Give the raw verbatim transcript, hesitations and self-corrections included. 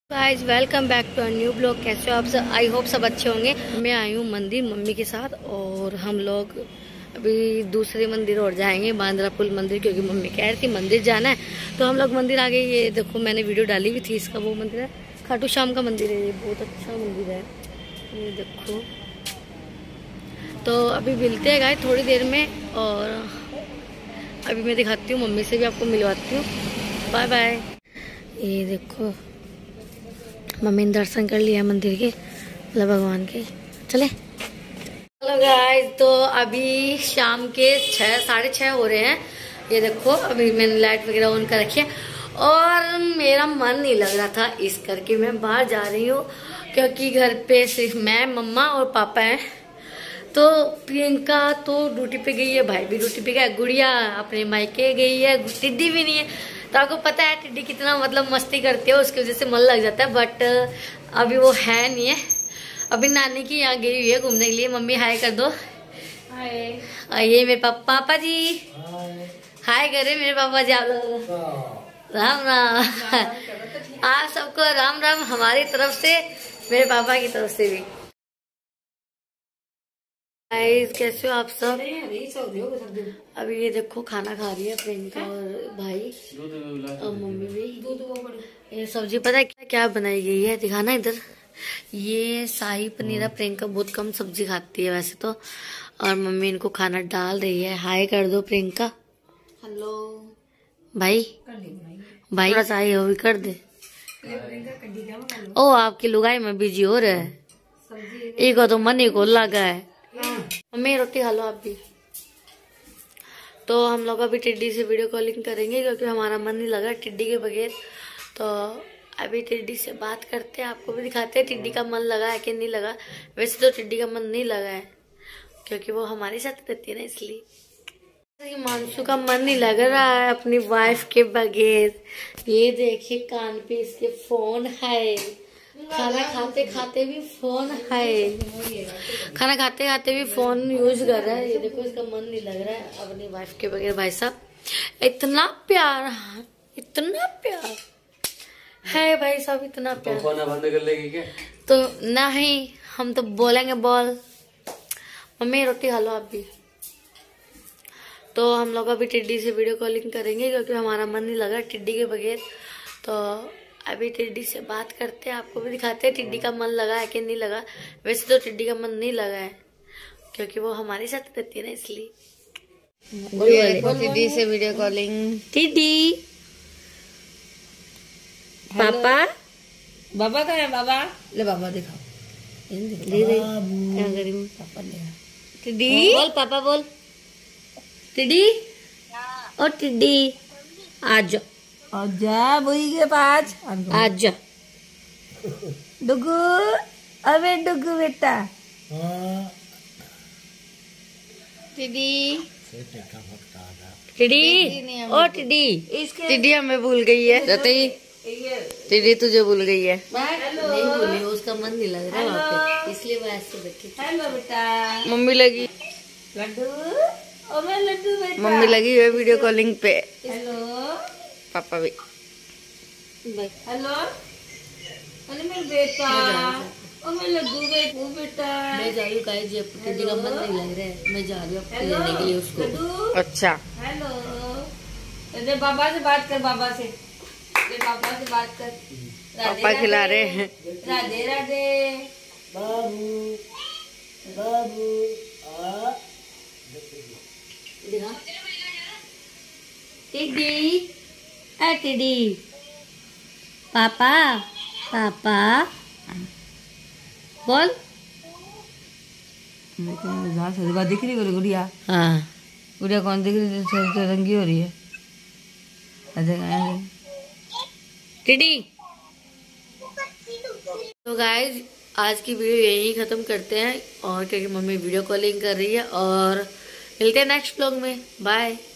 Guys welcome back to a new blog. कैसे हो आप सब? आई होप सब अच्छे होंगे। मैं आई हूँ मंदिर मम्मी के साथ और हम लोग अभी दूसरे मंदिर और जाएंगे, बांद्रा पुल मंदिर, क्योंकि मम्मी कह रही थी मंदिर जाना है। तो हम लोग मंदिर आ गए। ये देखो मैंने वीडियो डाली हुई थी इसका, वो मंदिर है खाटू श्याम का मंदिर है। ये बहुत अच्छा मंदिर है, ये देखो। तो अभी मिलते हैं गाइस थोड़ी देर में, और अभी मैं दिखाती हूँ, मम्मी से भी आपको मिलवाती हूँ। Bye bye. ये देखो मम्मी ने दर्शन कर लिया मंदिर के, मतलब भगवान के। चले। हेलो गाइस, तो अभी शाम के छः साढ़े छः हो रहे हैं। ये देखो अभी मैंने लाइट वगैरह ऑन कर रखी है और मेरा मन नहीं लग रहा था, इस करके मैं बाहर जा रही हूँ, क्योंकि घर पे सिर्फ मैं, मम्मा और पापा हैं। तो प्रियंका तो ड्यूटी पे गई है, भाई भी ड्यूटी पे गया, गुड़िया अपने मायके गई है, टिड्डी भी नहीं है। तो आपको पता है टिड्डी कितना मतलब मस्ती करती है, उसकी वजह से मन लग जाता है। बट अभी वो है नहीं है, अभी नानी की यहाँ गई हुई है घूमने के लिए। मम्मी हाय कर दो। हाय। ये मेरे पापा पापा जी हाय करे मेरे पापा जी। आप लोग राम राम। आप सबको राम राम हमारी तरफ से, मेरे पापा की तरफ से भी। कैसे हो आप सब? अभी ये देखो खाना खा रही है प्रियंका और भाई और मम्मी भी। ये सब्जी पता है क्या क्या बनाई गई है, दिखाना इधर। ये शाही पनीर। प्रियंका बहुत कम सब्जी खाती है वैसे तो, और मम्मी इनको खाना डाल रही है। हाय कर दो प्रियंका। हेलो भाई। भाई चाहे हो भी कर दे। ओ आपकी लुगाई में बिजी हो रहा है, एक तो मन ही को लगा है। मम्मी रोटी खा लो आप भी। तो हम लोग अभी टिड्डी से वीडियो कॉलिंग करेंगे, क्योंकि हमारा मन नहीं लगा टिड्डी के बगैर। तो अभी टिड्डी से बात करते हैं, आपको भी दिखाते हैं टिड्डी का मन लगा है कि नहीं लगा। वैसे तो टिड्डी का मन नहीं लगा है, क्योंकि वो हमारे साथ रहती है ना, इसलिए। मानसू का मन नहीं लग रहा है अपनी वाइफ के बगैर। ये देखिए कान पे इसके फोन है, खाना खाते खाते भी फोन है, खाना खाते खाते भी फोन यूज कर रहा है। ये देखो इसका मन नहीं लग रहा है अपनी वाइफ के बगैर। भाई साहब इतना प्यार, इतना प्यार है भाई साहब, इतना प्यार। तो फोन बंद कर लेगी क्या? तो नहीं, हम तो बोलेंगे बोल। मम्मी रोटी खा लो आप भी। तो हम लोग अभी टिड्डी से वीडियो कॉलिंग करेंगे, क्योंकि हमारा मन नहीं लगा टिड्डी के बगैर। तो अभी टिड्डी से बात करते हैं, आपको भी दिखाते हैं टिड्डी का मन लगा है कि नहीं लगा। वैसे तो टिड्डी का मन नहीं लगा है, क्योंकि वो हमारे साथ रहती है ना, इसलिए। टिड्डी से वीडियो कॉलिंग। टिड्डी पापा, बाबा का है बाबा, ले बाबा दिखाओ। दे दे क्या करी पापा ले। टिड्डी बोल, पापा बोल। टिड्डी और टिड्डी आज आजा बुई के पास, आजा डुगू। अबे डुगू बेटा। टिड्डी टिड्डी ओ टिड्डी, टिड्डी हमें भूल गई है। रतई टिड्डी तुझे भूल गई है। नहीं भूली, उसका मन नहीं लग रहा वहाँ पे, इसलिए वो ऐसे बैठी। हेलो बेटा। मम्मी लगी लड्डू, ओ मैं लड्डू बेटा। मम्मी लगी हुई वीडियो कॉलिंग पे। हेलो पापा भी। हेलो, अरे मेरे बेटा, ओ मैं लड्डू बेटू बेटा। मैं जा रही हूँ गाइस, टिड्डी का मन नहीं लग रहा है, मैं जा रही हूँ आपको लेने के लिए उसको। अच्छा हेलो, अरे बाबा से बात कर, बाबा से, अरे बाबा से बात कर। पापा खिला रहे हैं। राधे राधे बाबू बाबू आ टिड्डी, आ टिड्डी पापा, पापा बोल। दिख रही है गुड़िया? हाँ गुड़िया कौन दिख रही है? रंगी हो रही है। टिड्डी। तो गाइज आज की वीडियो यही खत्म करते हैं, और क्योंकि मम्मी वीडियो कॉलिंग कर रही है, और मिलते हैं नेक्स्ट व्लॉग में। बाय।